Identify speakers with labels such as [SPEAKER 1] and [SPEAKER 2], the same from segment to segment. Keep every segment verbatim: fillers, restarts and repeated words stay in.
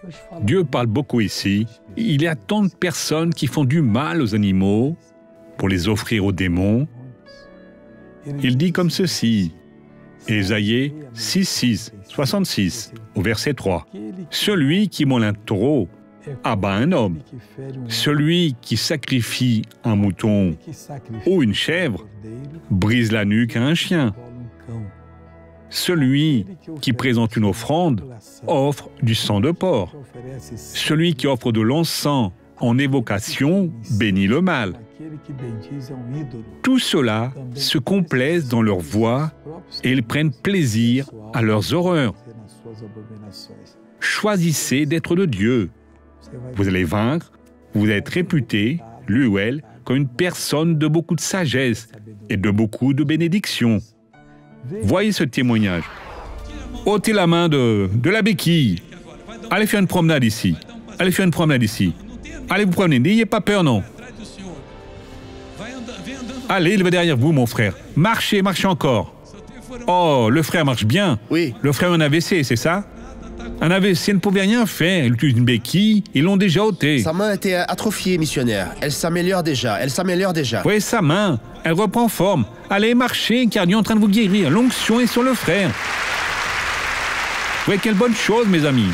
[SPEAKER 1] Dieu parle beaucoup ici. Il y a tant de personnes qui font du mal aux animaux pour les offrir aux démons. Il dit comme ceci, Ésaïe six, six, soixante-six, au verset trois. « Celui qui mole un taureau abat un homme. Celui qui sacrifie un mouton ou une chèvre brise la nuque à un chien. Celui qui présente une offrande offre du sang de porc. Celui qui offre de l'encens en évocation bénit le mal. Tout cela se complaisent dans leur voix et ils prennent plaisir à leurs horreurs. Choisissez d'être de Dieu. Vous allez vaincre, vous êtes réputé, lui ou elle, comme une personne de beaucoup de sagesse et de beaucoup de bénédictions. Voyez ce témoignage. Ôtez la main de, de la béquille. Allez faire une promenade ici. Allez faire une promenade ici. Allez vous promener, n'ayez pas peur, non. Allez, il va derrière vous, mon frère. Marchez, marchez encore. Oh, le frère marche bien.
[SPEAKER 2] Oui.
[SPEAKER 1] Le frère a un A V C, c'est ça? Un A V C ne pouvait rien faire. Il utilise une béquille, ils l'ont déjà ôté.
[SPEAKER 2] Sa main était atrophiée, missionnaire. Elle s'améliore déjà, elle s'améliore déjà.
[SPEAKER 1] Oui, sa main, elle reprend forme. Allez, marchez, car Dieu est en train de vous guérir. L'onction est sur le frère. Oui, quelle bonne chose, mes amis.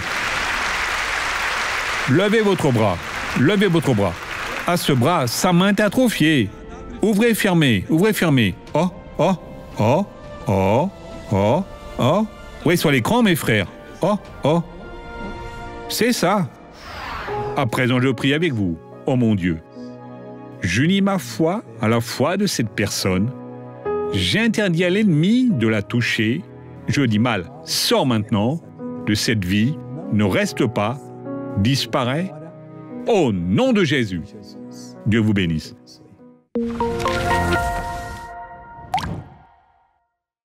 [SPEAKER 1] Levez votre bras. Levez votre bras. À ce bras, sa main est atrophiée. Ouvrez, fermez, ouvrez, fermez. Oh, oh, oh, oh, oh, oh. Oui, sur l'écran, mes frères. Oh, oh. C'est ça. À présent, je prie avec vous, oh mon Dieu. J'unis ma foi à la foi de cette personne. J'interdis à l'ennemi de la toucher. Je dis mal, sors maintenant de cette vie, ne reste pas, disparaît. Au nom de Jésus. Dieu vous bénisse.